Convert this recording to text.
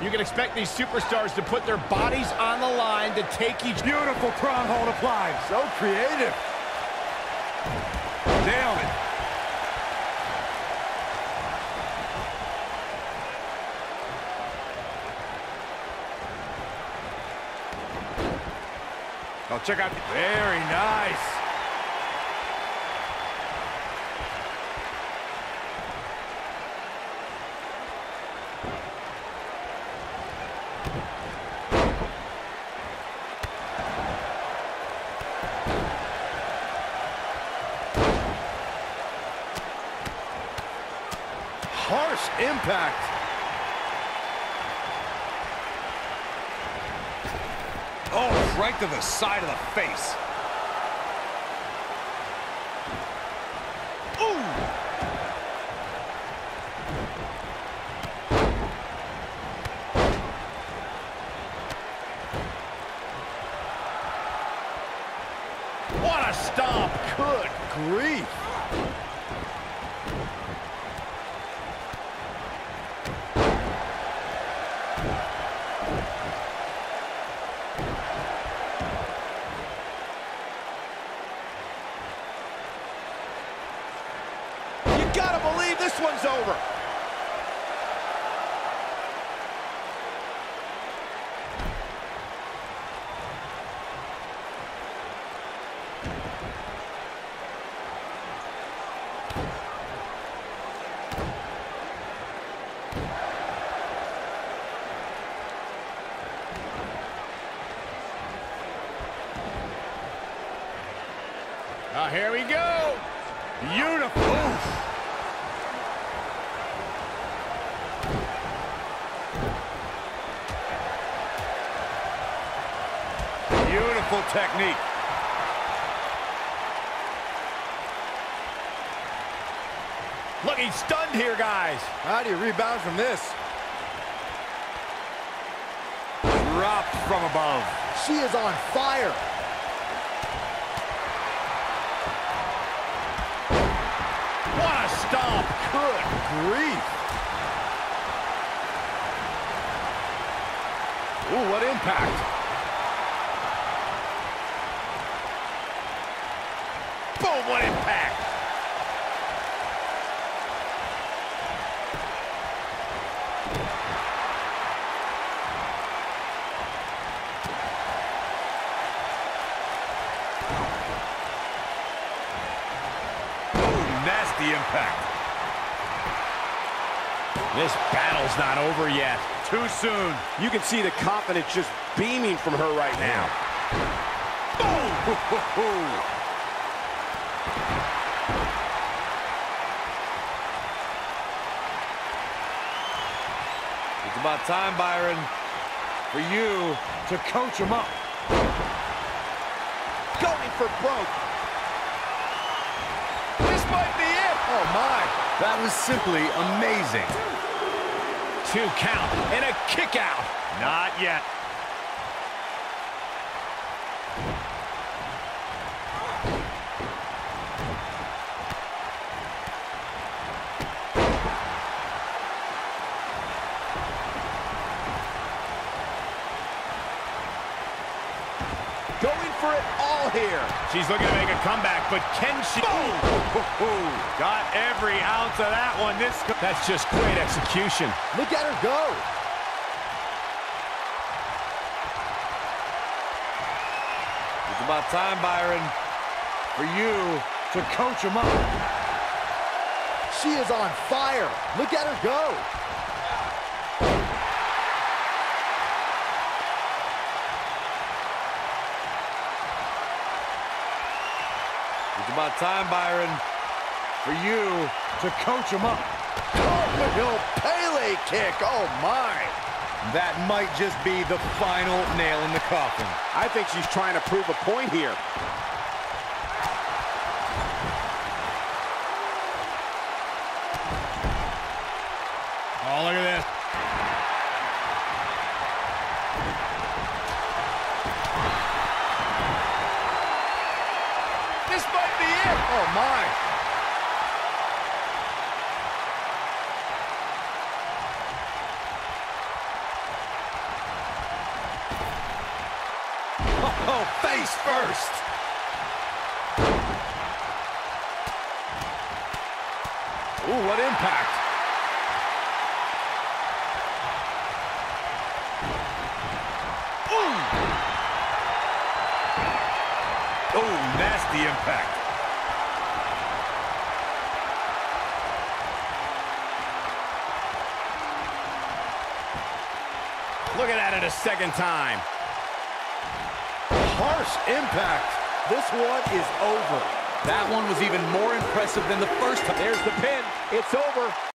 You can expect these superstars to put their bodies on the line to take each... Beautiful prong hold applied. So creative. Nailed it. Oh, check out. Very nice. Harsh impact. Oh, right to the side of the face. Ooh! What a stomp! Good grief. Gotta believe this one's over. Here we go. Beautiful. Beautiful technique. Looking stunned here, guys. How do you rebound from this? Dropped from above. She is on fire. What a stomp. Good grief. Ooh, what impact. Boom, what impact. Nasty impact. This battle's not over yet. Too soon. You can see the confidence just beaming from her right now. Boom! It's about time, Byron, for you to coach him up. Going for broke. This might be it. Oh, my. That was simply amazing. 2 count and a kick out. Not yet. Going for it all here. She's looking to make a comeback, but can she? Got every ounce of that one. That's just great execution. Look at her go. It's about time, Byron, for you to coach him up. She is on fire. Look at her go. It's about time, Byron, for you to coach him up. Cartwheel Pele kick. Oh, my. That might just be the final nail in the coffin. I think she's trying to prove a point here. Oh, look at this. This might be it. Oh, my. Oh, face first. Ooh, what impact. Ooh. Oh, nasty impact. Look at it a second time. Harsh impact. This one is over. That one was even more impressive than the first time. There's the pin. It's over.